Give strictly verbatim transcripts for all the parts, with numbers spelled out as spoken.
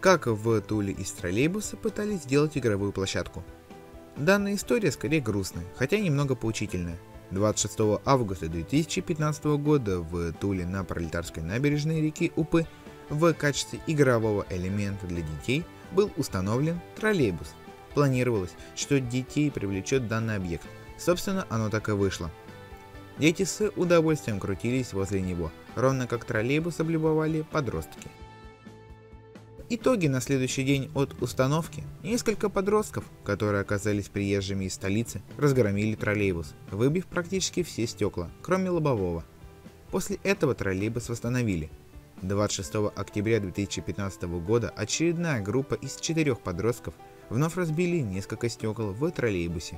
как в Туле из троллейбуса пытались сделать игровую площадку. Данная история скорее грустная, хотя и немного поучительная. двадцать шестого августа две тысячи пятнадцатого года в Туле на Пролетарской набережной реки Упы в качестве игрового элемента для детей был установлен троллейбус. Планировалось, что детей привлечет данный объект. Собственно, оно так и вышло. Дети с удовольствием крутились возле него, ровно как троллейбус облюбовали подростки. Итоги на следующий день от установки. Несколько подростков, которые оказались приезжими из столицы, разгромили троллейбус, выбив практически все стекла, кроме лобового. После этого троллейбус восстановили. двадцать шестого октября две тысячи пятнадцатого года очередная группа из четырех подростков вновь разбили несколько стекол в троллейбусе.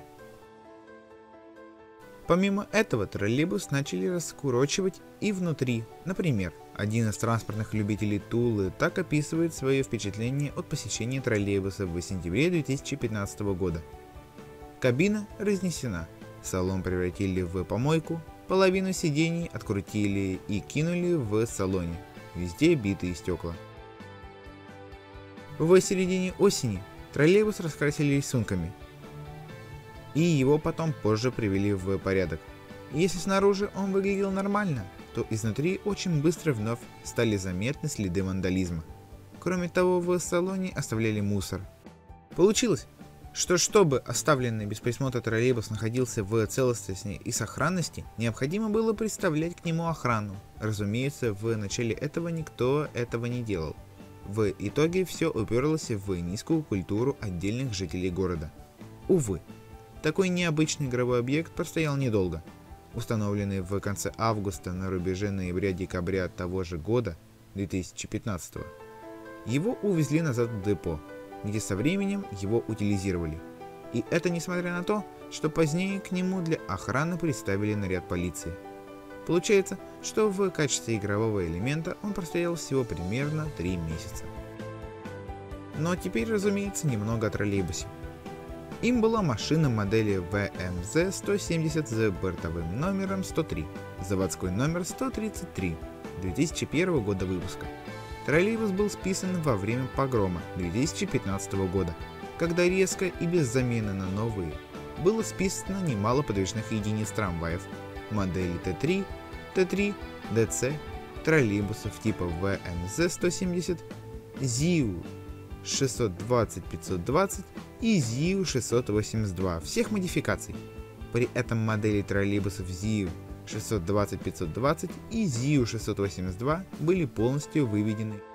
Помимо этого, троллейбус начали раскурочивать и внутри. Например, один из транспортных любителей Тулы так описывает свое впечатление от посещения троллейбуса в сентябре две тысячи пятнадцатого года. Кабина разнесена, салон превратили в помойку, половину сидений открутили и кинули в салоне, везде битые стекла. В середине осени троллейбус раскрасили рисунками, и его потом позже привели в порядок. Если снаружи он выглядел нормально, то изнутри очень быстро вновь стали заметны следы вандализма. Кроме того, в салоне оставляли мусор. Получилось, что чтобы оставленный без присмотра троллейбус находился в целостности и сохранности, необходимо было представлять к нему охрану. Разумеется, в начале этого никто этого не делал. В итоге все уперлось в низкую культуру отдельных жителей города. Увы. Такой необычный игровой объект простоял недолго. Установленный в конце августа на рубеже ноября-декабря того же года, две тысячи пятнадцатого, его увезли назад в депо, где со временем его утилизировали. И это несмотря на то, что позднее к нему для охраны приставили наряд полиции. Получается, что в качестве игрового элемента он простоял всего примерно три месяца. Но теперь, разумеется, немного о троллейбусе. Им была машина модели вэ эм зэ сто семьдесят с бортовым номером сто три, заводской номер сто тридцать три, две тысячи первого года выпуска. Троллейбус был списан во время погрома две тысячи пятнадцатого года, когда резко и без замены на новые было списано немало подвижных единиц трамваев, модели тэ три, тэ три, дэ цэ, троллейбусов типа вэ эм зэ сто семьдесят, зиу шестьсот двадцать пятьсот двадцать и зиу шестьсот восемьдесят два всех модификаций. При этом модели троллейбусов зиу шестьсот двадцать пятьсот двадцать и зиу шестьсот восемьдесят два были полностью выведены